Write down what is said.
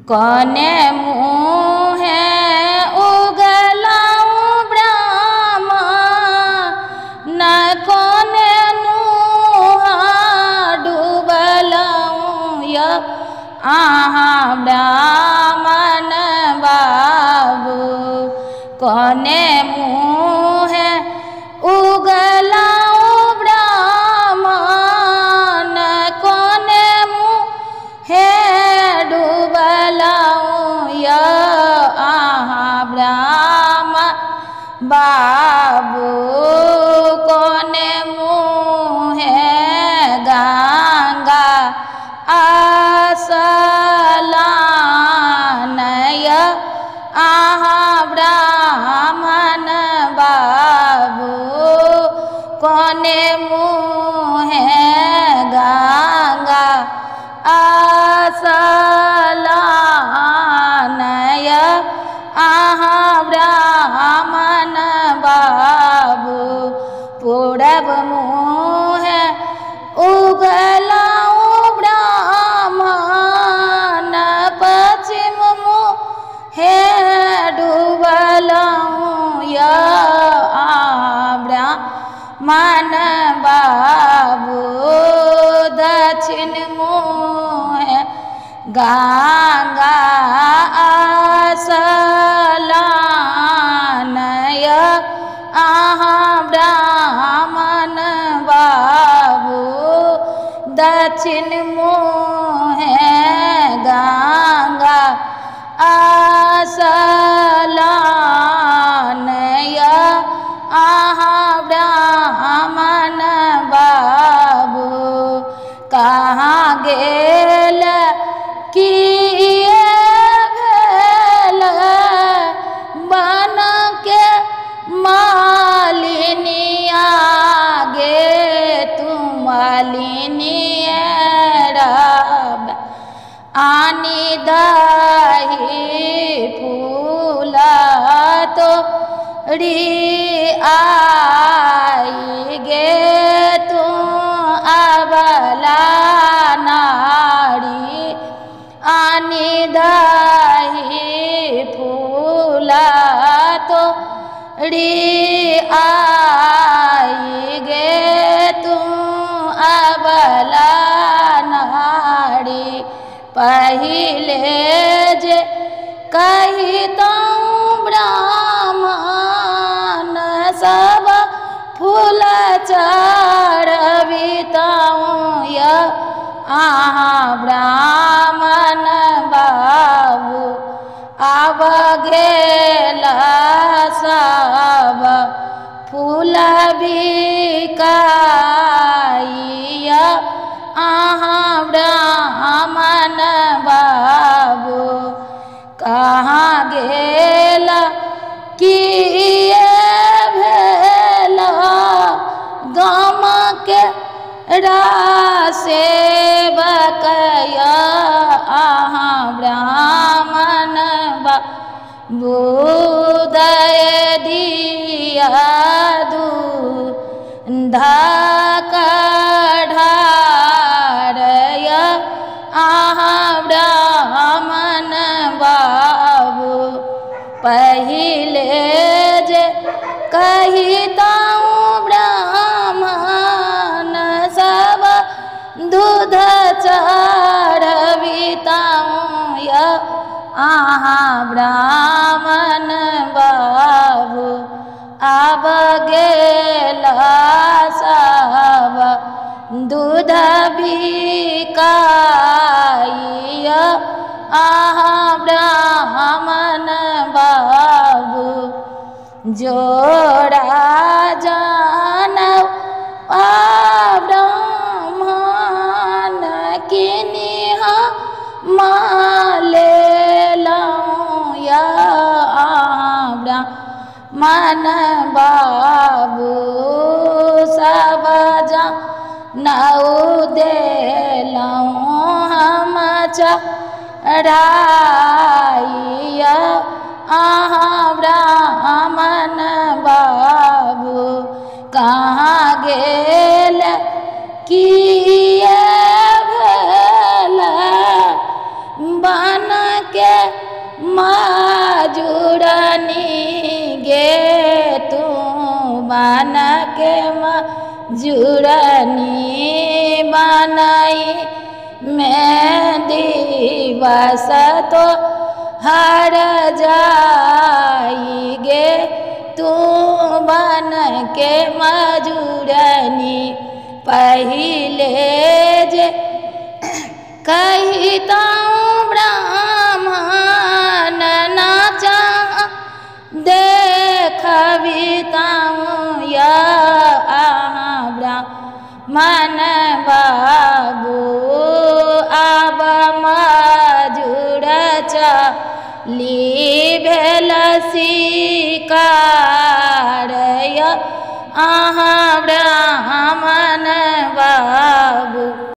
कौने मुँहे उगलाऊं ब्राह्मण, कौने नुहा डूबलाऊं या आहा ब्राह्मण बाबू। कौने मुँहे उगलाऊं ब्राह्मण, कौने मुँहे डूबलाऊं या आहा ब्राह्मण बाबू। कौने मुँहे गंगा आसलान या आहा ब्राह्मण बाबू। कौने मुँहे गंगा आसलान या आहा ब्राह्मण बाबू। पूरब मुँहे उगलाऊं ब्राह्मण, पश्चिम मुँहे डूबलाऊं या आहा ब्राह्मण बाबू। दक्षिण मुँहे गंगा आसलान या आहा ब्राह्मण बाबू। दक्षिण मुँहे गंगा आसलान या आहा ब्राह्मण बाबू। कहाँ गेल किए भेल बन के मालिनिया गे तुम मालिनिया रब। आनी दही फूला तो आई गे तुम अबला नारी। आनी दही फूला तो आई गे तुम अबला नारी। पहिले जे कहितऊं ब्राह्मण, सब फूल चढ़बितऊं या आहा ब्राह्मण बाबू। आब गेला सब फूल बिकाइया आहा ब्राह्मण बाबू। कहाँ गेला किए भेला गम के रासेवक या आहा ब्राह्मण बाबू। दय दिया दूधा कढ़ार या आहा ब्राह्मण बाबू। पहिले जे कहितऊं ब्राह्मण, सब दूध चढ़बितऊं या आहा ब्राह्मण बाबू। आब गेला सब दूध बिकाइया आहा ब्राह्मण बाबू। जोड़ा जानव ब्राह्मण किनिहा माले लाऊं या आहा ब्राह्मण बाबू। सब जानऊ देलऊं हम चढ़ाइया आहा ब्राह्मण बाबू। कहाँ गेल किए भेल बन के मजूरनी गे तू बन के मजूरनी बनई मैं दिवस तो हर जाई गे तू बन के मजूरनी पहिले जे कहिताऊँ ब्राह्मण नाचा देखबिताऊँ या ब्राह्मण बाबू आब मजूर चली भेल शिकार ब्राह्मण बाबू।